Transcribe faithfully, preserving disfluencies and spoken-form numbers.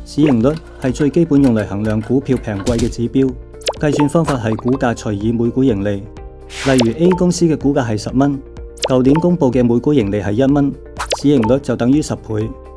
市盈率係最基本用嚟衡量股票平貴嘅指標，計算方法係股價除以每股盈利。例如 A 公司嘅股價係十蚊，舊年公佈嘅每股盈利係一蚊，市盈率就等於十倍。